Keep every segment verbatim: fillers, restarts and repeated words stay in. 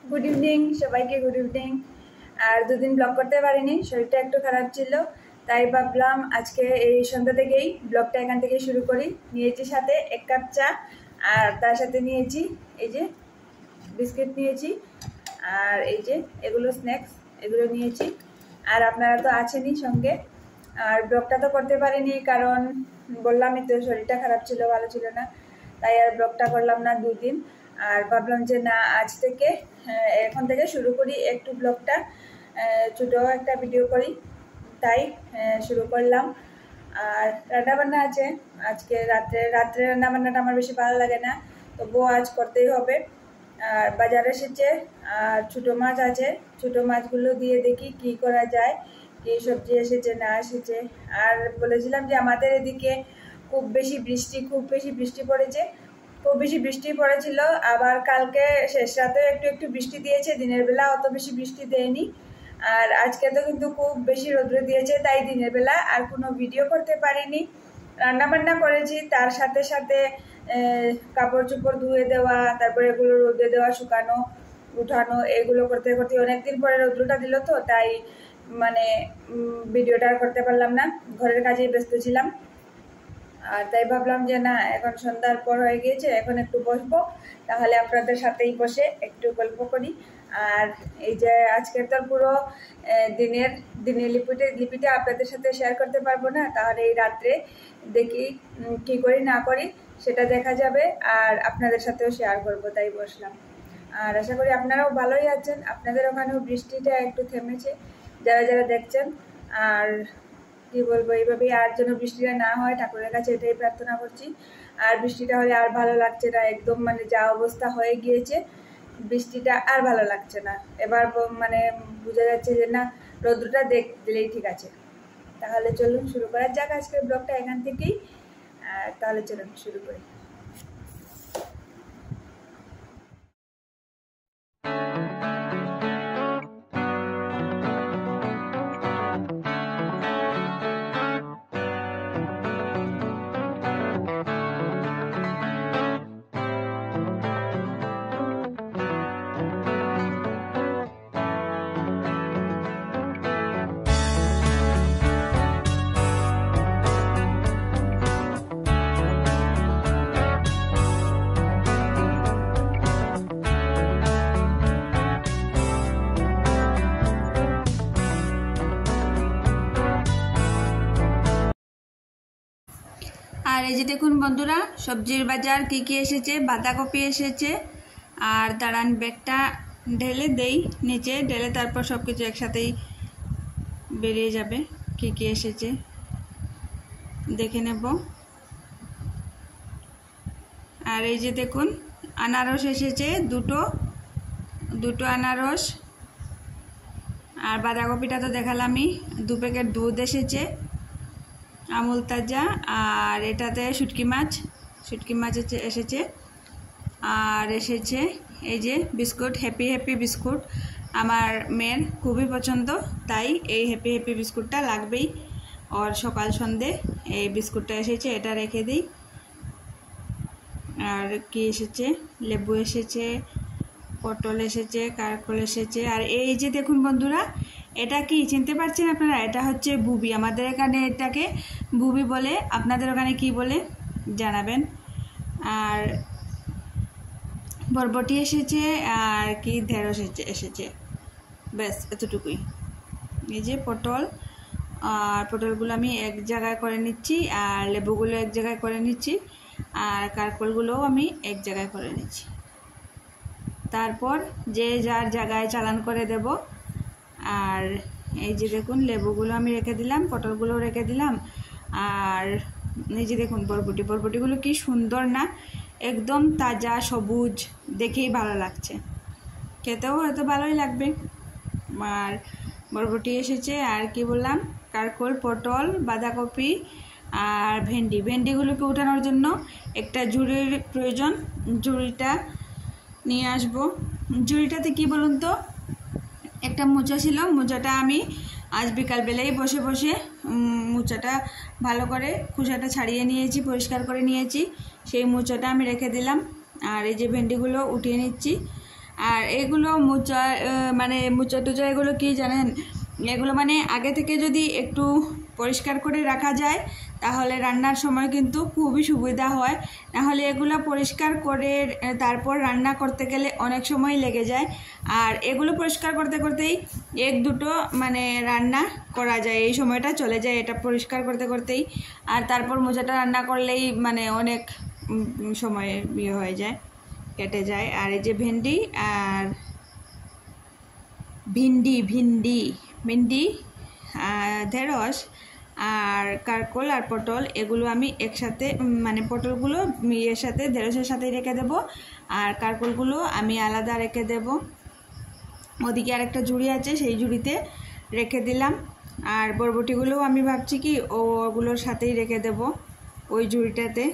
Good evening সবাইকে, good evening. আর দুদিন ব্লগ করতে পারিনি, শরীরটা একটু খারাপ ছিল, তাই ভাবলাম আজকে এই সন্ধ্যা থেকেই ব্লগটা এখান থেকে শুরু করি। নিয়েছি সাথে এক কাপ চা, আর তার সাথে নিয়েছি এই যে বিস্কিট নিয়েছি, আর এই যে এগুলো স্ন্যাক্স, এগুলো নিয়েছি। আর আপনারা তো আছেনই সঙ্গে। আর ব্লগটা তো করতে পারিনি, কারণ বললামই তো শরীরটা খারাপ ছিল, ভালো ছিল না, তাই আর ব্লগটা করলাম না দুদিন। আর ভাবলাম যে না, আজ থেকে এখন থেকে শুরু করি একটু ব্লগটা, ছোটো একটা ভিডিও করি, তাই শুরু করলাম। আর রান্নাবান্না আছে আজকে রাত্রে, রাত্রে রান্নাবান্নাটা আমার বেশি ভালো লাগে না, তবুও আজ করতেই হবে। আর বাজার এসেছে, আর ছোটো মাছ আছে, ছোটো মাছগুলো দিয়ে দেখি কি করা যায়, কি সবজি এসেছে না এসেছে। আর বলেছিলাম যে আমাদের এদিকে খুব বেশি বৃষ্টি, খুব বেশি বৃষ্টি পড়েছে, খুব বেশি বৃষ্টি পড়েছিল। আবার কালকে শেষ রাতেও একটু একটু বৃষ্টি দিয়েছে, দিনের বেলা অত বেশি বৃষ্টি দেয়নি। আর আজকে তো কিন্তু খুব বেশি রৌদ্র দিয়েছে, তাই দিনের বেলা আর কোনো ভিডিও করতে পারিনি। রান্নাবান্না করেছি, তার সাথে সাথে কাপড় চোপড় ধুয়ে দেওয়া, তারপরে এগুলো রোদে দেওয়া, শুকানো, উঠানো, এগুলো করতে করতে অনেকদিন পরে রৌদ্রটা দিল, তো তাই মানে ভিডিওটা আর করতে পারলাম না, ঘরের কাজেই ব্যস্ত ছিলাম। আর তাই ভাবলাম যে না, এখন সন্ধ্যার পর হয়ে গিয়েছে, এখন একটু বসবো, তাহলে আপনাদের সাথেই বসে একটু গল্প করি। আর এই যে আজকের তো পুরো দিনের দিনের লিপিটা লিপিটা আপনাদের সাথে শেয়ার করতে পারবো না, তাহলে এই রাত্রে দেখি কি করি না করি সেটা দেখা যাবে, আর আপনাদের সাথেও শেয়ার করবো, তাই বসলাম। আর আশা করি আপনারাও ভালোই আছেন, আপনাদের ওখানেও বৃষ্টিটা একটু থেমেছে যারা যারা দেখছেন। আর কি বলবো, এইভাবেই আর যেন বৃষ্টিটা না হয়, ঠাকুরের কাছে এটাই প্রার্থনা করছি। আর বৃষ্টিটা হলে আর ভালো লাগছে না, একদম মানে যা অবস্থা হয়ে গিয়েছে, বৃষ্টিটা আর ভালো লাগছে না। এবার মানে বোঝা যাচ্ছে যে না, রৌদ্রটা দেখ দিলেই ঠিক আছে। তাহলে চলুন শুরু করা যাক আজকের ব্লগটা এখান থেকেই। তাহলে চলুন শুরু করি। আর এই যে দেখুন বন্ধুরা, সবজির বাজার কি কি এসেছে। বাঁধাকপি এসেছে, আর দাঁড়ান ব্যাগটা ঢেলে দেই নিচে, ঢেলে তারপর সব কিছু একসাথেই বেরিয়ে যাবে কি কি এসেছে, দেখে নেব। আর এই যে দেখুন, আনারস এসেছে দুটো দুটো আনারস। আর বাঁধাকপিটা তো দেখালামই, দু প্যাকেট দুধ এসেছে আমুল তাজা। আর এটাতে শুটকি মাছ, শুটকি মাছ এসেছে। আর এসেছে এই যে বিস্কুট, হ্যাপি হ্যাপি বিস্কুট, আমার মেয়ের খুবই পছন্দ, তাই এই হ্যাপি হ্যাপি বিস্কুটটা লাগবেই। আর সকাল সন্ধে এই বিস্কুটটা এসেছে, এটা রেখে দিই। আর কি এসেছে, লেবু এসেছে, পটল এসেছে, কারকল এসেছে। আর এই যে দেখুন বন্ধুরা, এটা কি চিনতে পারছেন আপনারা? এটা হচ্ছে বুবি, আমাদের এখানে এটাকে বুবি বলে, আপনাদের ওখানে কি বলে জানাবেন। আর বরবটি এসেছে, আর কি ঢেঁড়স এসেছে, ব্যাস এতটুকুই। এই যে পটল, আর পটলগুলো আমি এক জায়গায় করে নিচ্ছি, আর লেবুগুলো এক জায়গায় করে নিচ্ছি, আর কারকলগুলোও আমি এক জায়গায় করে নিচ্ছি। তারপর যে যার জায়গায় চালান করে দেব। আর এই যে দেখুন, লেবুগুলো আমি রেখে দিলাম, পটলগুলো রেখে দিলাম। আর এই যে দেখুন বরবটি, বরবটিগুলো কি সুন্দর না, একদম তাজা সবুজ, দেখেই ভালো লাগছে, খেতেও হয়তো ভালোই লাগবে। আর বরবটি এসেছে, আর কি বললাম, কারকল, পটল, বাঁধাকপি আর ভেন্ডি। ভেন্ডিগুলোকে উঠানোর জন্য একটা ঝুড়ির প্রয়োজন, ঝুড়িটা নিয়ে আসবো। ঝুড়িটাতে কি বলুন তো, একটা মোচা ছিল, মোচাটা আমি আজ বিকালবেলায় বসে বসে মোচাটা ভালো করে খোসাটা ছাড়িয়ে নিয়েছি, পরিষ্কার করে নিয়েছি, সেই মোচাটা আমি রেখে দিলাম। আর এই যে ভেন্ডিগুলো উঠিয়ে নিচ্ছি। আর এগুলো মোচা মানে মোচা টোচা এগুলো কি জানেন, এগুলো মানে আগে থেকে যদি একটু পরিষ্কার করে রাখা যায় তাহলে রান্নার সময় কিন্তু খুবই সুবিধা হয়। নাহলে এগুলো পরিষ্কার করে তারপর রান্না করতে গেলে অনেক সময় লেগে যায়। আর এগুলো পরিষ্কার করতে করতেই এক দুটো মানে রান্না করা যায়, এই সময়টা চলে যায় এটা পরিষ্কার করতে করতেই। আর তারপর মোচাটা রান্না করলেই মানে অনেক সময় ইয়ে হয়ে যায়, কেটে যায়। আর এই যে ভেন্ডি আর ভিন্ডি ভিন্ডি ভিন্ডি ঢেঁড়স আর কারকল আর পটল, এগুলো আমি একসাথে মানে পটলগুলো এর সাথে ঢেঁড়সের সাথেই রেখে দেব, আর কারকলগুলো আমি আলাদা রেখে দেব। ওদিকে আরেকটা ঝুড়ি আছে, সেই ঝুড়িতে রেখে দিলাম। আর বরবটিগুলোও আমি ভাবছি কি ওগুলোর সাথেই রেখে দেব, ওই ঝুড়িটাতে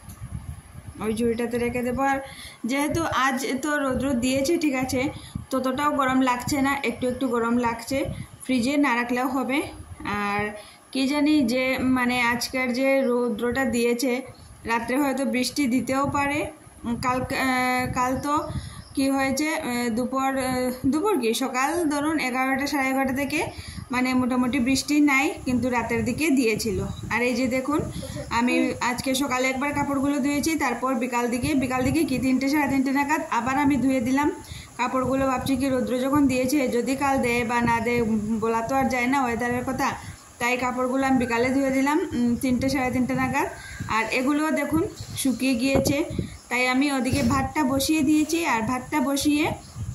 ওই ঝুড়িটাতে রেখে দেবো। আর যেহেতু আজ তো রোদ্র দিয়েছে ঠিক আছে, ততটাও গরম লাগছে না, একটু একটু গরম লাগছে, ফ্রিজে না রাখলেও হবে। আর কি জানি যে মানে আজকের যে রৌদ্রটা দিয়েছে রাত্রে হয়তো বৃষ্টি দিতেও পারে। কাল কাল তো কি হয়েছে দুপুর দুপুর কি সকাল ধরুন এগারোটা সাড়ে এগারোটা থেকে মানে মোটামুটি বৃষ্টি নাই, কিন্তু রাতের দিকে দিয়েছিল। আর এই যে দেখুন আমি আজকে সকালে একবার কাপড়গুলো ধুয়েছি, তারপর বিকাল দিকে বিকাল দিকে কি তিনটে সাড়ে তিনটে নাগাদ আবার আমি ধুয়ে দিলাম কাপড়গুলো। ভাবছি কি রৌদ্র যখন দিয়েছে যদি কাল দেয় বা না দেয় বলা তো আর যায় না ওয়েদারের কথা, তাই কাপড়গুলো আমি বিকালে ধুয়ে দিলাম তিনটে সাড়ে তিনটে নাগাদ। আর এগুলো দেখুন শুকিয়ে গিয়েছে, তাই আমি ওদিকে ভাতটা বসিয়ে দিয়েছি। আর ভাতটা বসিয়ে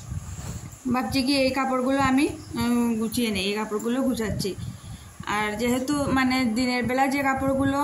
ভাবছি কি এই কাপড়গুলো আমি গুছিয়ে নিই, এই কাপড়গুলো গুছাচ্ছি। আর যেহেতু মানে দিনের বেলা যে কাপড়গুলো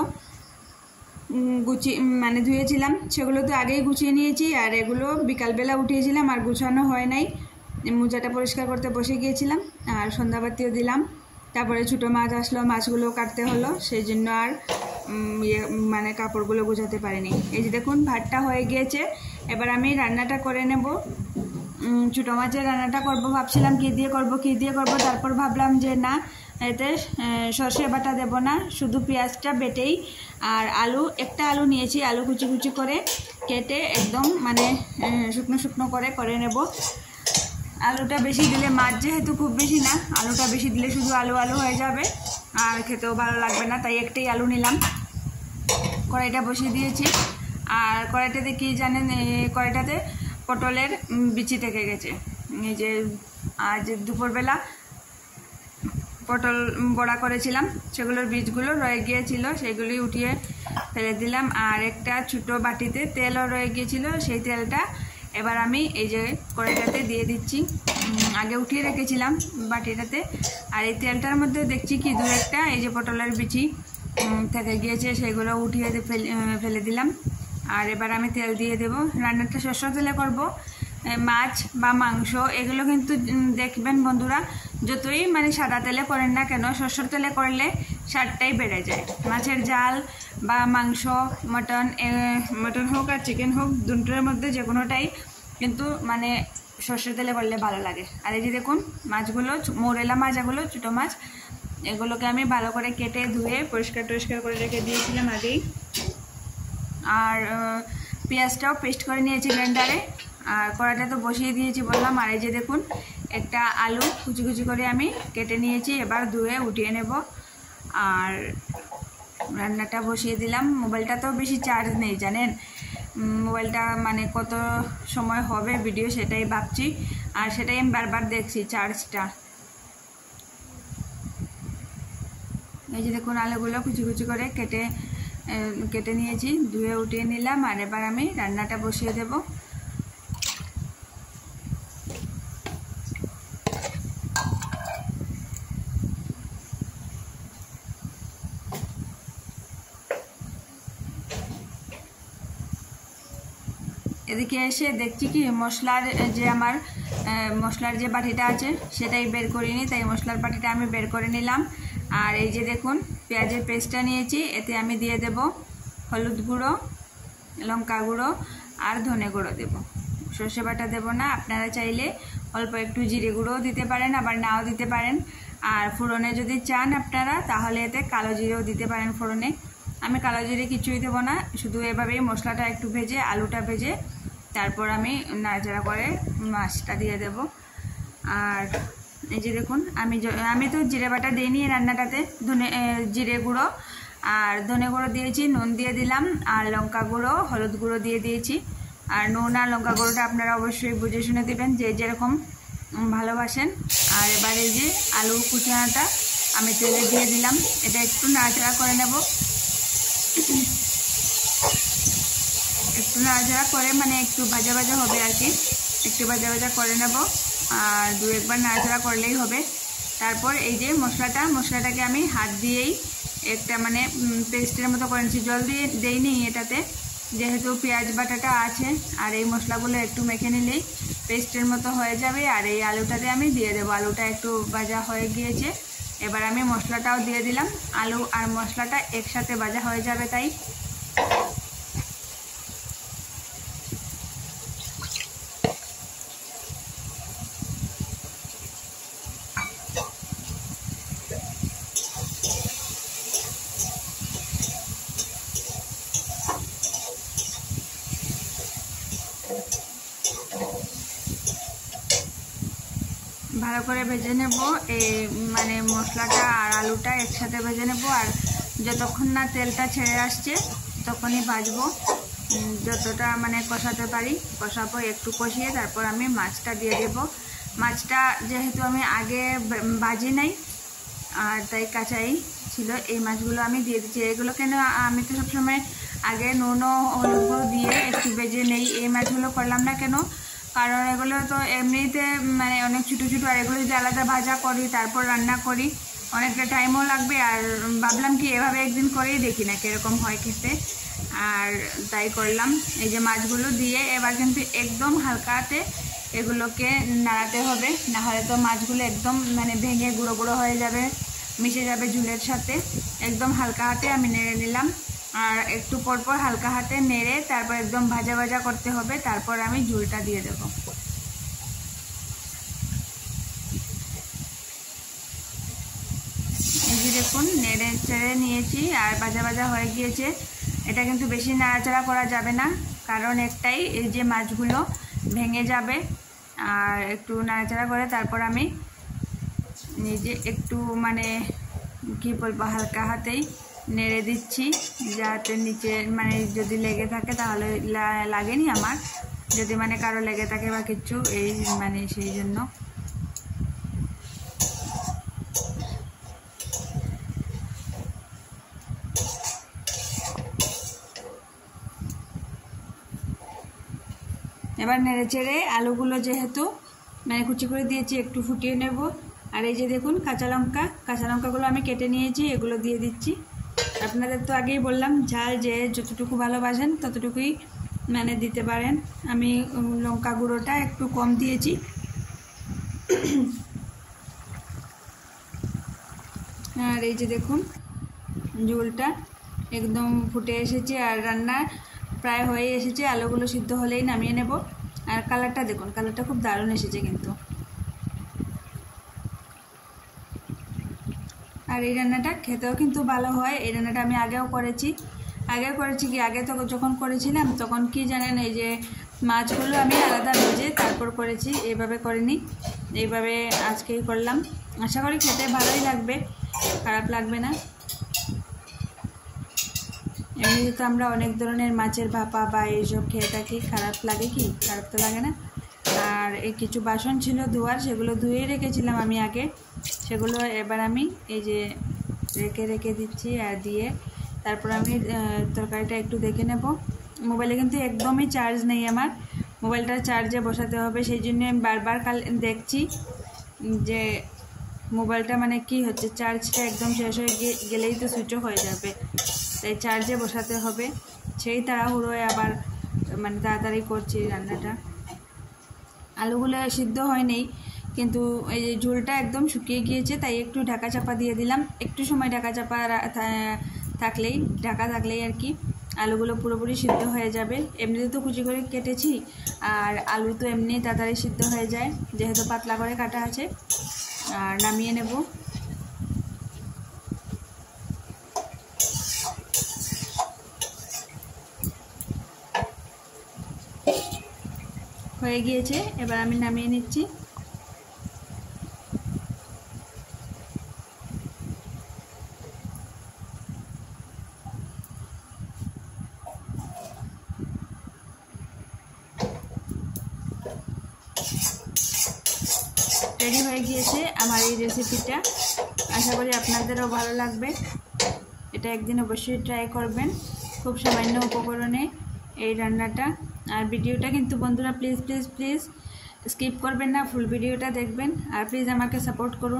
গুছিয়ে মানে ধুয়েছিলাম সেগুলো তো আগেই গুছিয়ে নিয়েছি, আর এগুলো বিকালবেলা উঠিয়েছিলাম আর গুছানো হয় নাই। মোজাটা পরিষ্কার করতে বসে গিয়েছিলাম আর সন্ধ্যাবাতিও দিলাম, তারপরে ছোটো মাছ আসলো, মাছগুলো কাটতে হলো, সেই জন্য আর ইয়ে মানে কাপড়গুলো গুছাতে পারিনি। এই যে দেখুন ভাতটা হয়ে গিয়েছে, এবার আমি রান্নাটা করে নেব। ছোটো মাছের রান্নাটা করব, ভাবছিলাম কী দিয়ে করব কী দিয়ে করব তারপর ভাবলাম যে না, এতে সর্ষে বাটা দেব না, শুধু পেঁয়াজটা বেটেই আর আলু একটা আলু নিয়েছি, আলু কুচি কুচি করে কেটে একদম মানে শুকনো শুকনো করে করে নেব। আলুটা বেশি দিলে মাছ যেহেতু খুব বেশি না, আলুটা বেশি দিলে শুধু আলু আলু হয়ে যাবে আর খেতেও ভালো লাগবে না, তাই একটাই আলু নিলাম। কড়াইটা বসিয়ে দিয়েছি। আর কড়াইটাতে কি জানেন, কড়াইটাতে পটলের বিচি থেকে গেছে। এই যে আজ দুপুরবেলা পটল বড়া করেছিলাম, সেগুলোর বীজগুলো রয়ে গিয়েছিল, সেগুলি উঠিয়ে ফেলে দিলাম। আর একটা ছোটো বাটিতে তেলও রয়ে গিয়েছিল, সেই তেলটা এবার আমি এই যে কড়াইটাতে দিয়ে দিচ্ছি। আগে উঠিয়ে রেখেছিলাম বাটিটাতে, আর এই তেলটার মধ্যে দেখছি কি দু একটা এই যে পটলের বিচি থেকে গিয়েছে, সেগুলো উঠিয়ে ফেলে দিলাম। আর এবার আমি তেল দিয়ে দেব। রান্নাটা সরষের তেলে করব। মাছ বা মাংস এগুলো কিন্তু দেখবেন বন্ধুরা, যতই মানে সাদা তেলে করেন না কেন, সরষের তেলে করলে স্বাদটাই বেড়ে যায়। মাছের ঝাল বা মাংস, মটন মটন হোক আর চিকেন হোক, দুটোর মধ্যে যে কোনোটাই কিন্তু মানে সরষের তেলে করলে ভালো লাগে। আর এই যে দেখুন মাছগুলো, মোরেলা মাছ, এগুলো ছোটো মাছ, এগুলোকে আমি ভালো করে কেটে ধুয়ে পরিষ্কার টরিষ্কার করে রেখে দিয়েছিলাম আগেই। আর পেঁয়াজটাও পেস্ট করে নিয়েছি ব্লেন্ডারে। আর কড়াইটা তো বসিয়ে দিয়েছি বললাম। আর এই যে দেখুন একটা আলু কুচি কুচি করে আমি কেটে নিয়েছি, এবার ধুয়ে উঠিয়ে নেব। আর রান্নাটা বসিয়ে দিলাম। মোবাইলটা তো বেশি চার্জ নেই জানেন, মোবাইলটা মানে কত সময় হবে ভিডিও সেটাই ভাবছি, আর সেটাই আমি বারবার দেখছি চার্জটা। এই যে দেখুন আলুগুলো কুচি কুচি করে কেটে কেটে নিয়েছি, ধুয়ে উঠিয়ে নিলাম। আর এবার আমি রান্নাটা বসিয়ে দেব। এদিকে এসে দেখছি কি মশলার যে আমার মশলার যে বাটিটা আছে সেটাই বের করিনি, তাই মশলার বাটিটা আমি বের করে নিলাম। আর এই যে দেখুন পেঁয়াজের পেস্টটা নিয়েছি, এতে আমি দিয়ে দেব হলুদ গুঁড়ো, লঙ্কা গুঁড়ো আর ধনে গুঁড়ো দেব। সর্ষে বাটা দেব না, আপনারা চাইলে অল্প একটু জিরে গুঁড়োও দিতে পারেন, আবার নাও দিতে পারেন। আর ফোড়নে যদি চান আপনারা তাহলে এতে কালো জিরেও দিতে পারেন ফোড়নে। আমি কালো জিরে কিছুই দেবো না, শুধু এভাবেই মশলাটা একটু ভেজে আলুটা ভেজে তারপর আমি নাড়াচাড়া করে মাছটা দিয়ে দেব। আর এই যে দেখুন আমি আমি তো জিরে বাটা দিইনি রান্নাটাতে, ধনে জিরে গুঁড়ো আর ধনে গুঁড়ো দিয়েছি, নুন দিয়ে দিলাম আর লঙ্কা গুঁড়ো হলুদ গুঁড়ো দিয়ে দিয়েছি। আর নুন আর লঙ্কা গুঁড়োটা আপনারা অবশ্যই বুঝে শুনে দেবেন যে যেরকম ভালোবাসেন। আর এবার এই যে আলু কুচানোটা আমি তেলে দিয়ে দিলাম, এটা একটু নাড়াচাড়া করে নেব, একটু নাড়াচাড়া করে মানে একটু ভাজা ভাজা হবে আর কি, একটু ভাজা ভাজা করে নেব। আর দু একবার নাড়াচাড়া করলেই হবে। তারপর এই যে মশলাটা মশলাটাকে আমি হাত দিয়েই একটা মানে পেস্টের মতো করে নিচ্ছি, জল দিয়ে দেইনি এটাতে, যেহেতু পেঁয়াজ বাটাটা আছে। আর এই মশলাগুলো একটু মেখে নিলেই পেস্টের মতো হয়ে যাবে। আর এই আলুটাতে আমি দিয়ে দেবো, আলুটা একটু ভাজা হয়ে গিয়েছে, এবার আমি মশলাটাও দিয়ে দিলাম। আলু আর মশলাটা একসাথে ভাজা হয়ে যাবে, তাই ভালো করে ভেজে নেব। এই মানে মশলাটা আর আলুটা একসাথে ভেজে নেব। আর যতক্ষণ না তেলটা ছেড়ে আসছে তখনই ভাজবো, যতটা মানে কষাতে পারি কষাবো, একটু কষিয়ে তারপর আমি মাছটা দিয়ে দেব। মাছটা যেহেতু আমি আগে ভাজি নাই আর তাই কাঁচাই ছিল, এই মাছগুলো আমি দিয়ে দিচ্ছি। এগুলো কেন আমি তো সবসময় আগে নুন ও হলুদ গুঁড়ো দিয়ে একটু ভেজে নেই, এই মাছগুলো করলাম না কেন, কারণ এগুলো তো এমনিতে মানে অনেক ছোটো ছোটো, আর এগুলো যদি আলাদা ভাজা করি তারপর রান্না করি অনেকটা টাইমও লাগবে। আর ভাবলাম কি এভাবে একদিন করেই দেখি না কীরকম হয় খেতে, আর তাই করলাম। এই যে মাছগুলো দিয়ে এবার কিন্তু একদম হালকাতে এগুলোকে নাড়াতে হবে, না হলে তো মাছগুলো একদম মানে ভেঙে গুঁড়ো গুঁড়ো হয়ে যাবে, মিশে যাবে ঝুলের সাথে। একদম হালকা হাতে আমি নেড়ে নিলাম, আর একটু পরপর হালকা হাতে নেড়ে তারপর একদম ভাজা ভাজা করতে হবে, তারপর আমি ঝুলটা দিয়ে দেব। এই যে দেখুন নেড়ে চেড়ে নিয়েছি আর ভাজা ভাজা হয়ে গিয়েছে। এটা কিন্তু বেশি নাড়াচাড়া করা যাবে না, কারণ একটাই এই যে মাছগুলো ভেঙে যাবে। আর একটু নাড়াচাড়া করে তারপর আমি নিজে একটু মানে কি বলবো হালকা হাতেই নেড়ে দিচ্ছি, যাতে নিচে মানে যদি লেগে থাকে তাহলে লাগেনি আমার, যদি মানে কারো লেগে থাকে বা কিছু এই মানে সেই জন্য। এবার নেড়ে চেড়ে আলুগুলো যেহেতু মানে কুচি করে দিয়েছি একটু ফুটিয়ে নেব। আর এই যে দেখুন কাঁচা লঙ্কা কাঁচা লঙ্কাগুলো আমি কেটে নিয়েছি, এগুলো দিয়ে দিচ্ছি। আপনাদের তো আগেই বললাম ঝাল যে যতটুকু ভালোবাসেন ততটুকুই মানে দিতে পারেন, আমি লঙ্কা গুঁড়োটা একটু কম দিয়েছি। আর এই যে দেখুন ঝোলটা একদম ফুটে এসেছে আর রান্না প্রায় হয়ে এসেছে, আলুগুলো সিদ্ধ হলেই নামিয়ে নেব। আর কালারটা দেখুন, কালারটা খুব দারুণ এসেছে কিন্তু। আর এই রান্নাটা খেতেও কিন্তু ভালো হয়, এই রান্নাটা আমি আগেও করেছি। আগেও করেছি কি আগে তো যখন করেছিলাম তখন কি জানেন, এই যে মাছগুলো আমি আলাদা ভেজে তারপর করেছি, এইভাবে করিনি, এইভাবে আজকেই করলাম। আশা করি খেতে ভালোই লাগবে, খারাপ লাগবে না। এমনিতে তো আমরা অনেক ধরনের মাছের ভাপা বা এইসব খেয়ে থাকি, খারাপ লাগে কি? খারাপ তো লাগে না। আর এই কিছু বাসন ছিল ধোয়ার, সেগুলো ধুয়ে রেখেছিলাম আমি আগে, সেগুলো এবার আমি এই যে রেখে রেখে দিচ্ছি। আর দিয়ে তারপর আমি তরকারিটা একটু দেখে নেব। মোবাইলে কিন্তু একদমই চার্জ নেই আমার, মোবাইলটা চার্জে বসাতে হবে, সেই জন্য আমি বারবার কাল দেখছি যে মোবাইলটা মানে কি হচ্ছে, চার্জটা একদম শেষ হয়ে গেলেই তো সুইচ অফ হয়ে যাবে, তাই চার্জে বসাতে হবে। সেই তাড়াহুড়োয় আবার মানে তাড়াতাড়ি করছি রান্নাটা। আলুগুলো সিদ্ধ হয়নি কিন্তু এই যে ঝোলটা একদম শুকিয়ে গিয়েছে, তাই একটু ঢাকা চাপা দিয়ে দিলাম। একটু সময় ঢাকা চাপা থাকলেই ঢাকা থাকলেই আর কি আলুগুলো পুরোপুরি সিদ্ধ হয়ে যাবে। এমনিতে তো কুচি করে কেটেছি, আর আলু তো এমনি তাড়াতাড়ি সিদ্ধ হয়ে যায় যেহেতু পাতলা করে কাটা আছে। আর নামিয়ে নেব। হয়ে গিয়েছে, এবার আমি নামিয়ে নিচ্ছি। রেডি হয়ে গিয়েছে আমার এই রেসিপিটা। আশা করি আপনাদেরও ভালো লাগবে। এটা একদিন অবশ্যই ট্রাই করবেন। খুব সামান্য উপকরণে এই রান্নাটা। আর ভিডিওটা কিন্তু বন্ধুরা প্লিজ প্লিজ প্লিজ স্কিপ করবেন না, ফুল ভিডিওটা দেখবেন আর প্লিজ আমাকে সাপোর্ট করুন।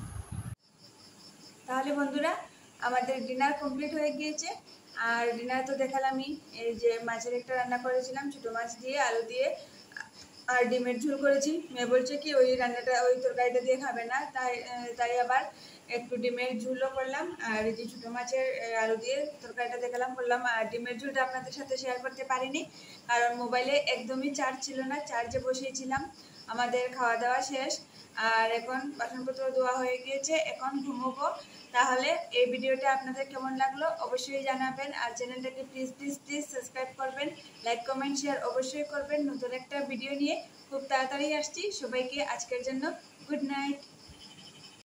তাহলে বন্ধুরা আমাদের ডিনার কমপ্লিট হয়ে গিয়েছে। আর ডিনার তো দেখালামই, এই যে মাছের একটা রান্না করেছিলাম ছোটো মাছ দিয়ে আলু দিয়ে, আর ডিমের ঝোল করেছি। মেয়ে বলছে কি ওই রান্নাটা ওই তরকারিটা দিয়ে খাবে না, তাই তাই আবার একটু ডিমের ঝোলও করলাম। আর এই যে ছোটো মাছের আলু দিয়ে তরকারিটা দেখালাম করলাম। আর ডিমের ঝোলটা আপনাদের সাথে শেয়ার করতে পারিনি, কারণ মোবাইলে একদমই চার্জ ছিল না, চার্জে বসিয়েছিলাম। আমাদের খাওয়া দাওয়া শেষ, আর এখন বাসনপত্র ধোয়া হয়ে গিয়েছে, এখন ঘুমোবো। তাহলে এই ভিডিওটা আপনাদের কেমন লাগলো অবশ্যই জানাবেন। আর চ্যানেলটাকে প্লিজ প্লিজ প্লিজ সাবস্ক্রাইব করবেন, লাইক কমেন্ট শেয়ার অবশ্যই করবেন। নতুন একটা ভিডিও নিয়ে খুব তাড়াতাড়ি আসছি। সবাইকে আজকের জন্য গুড নাইট।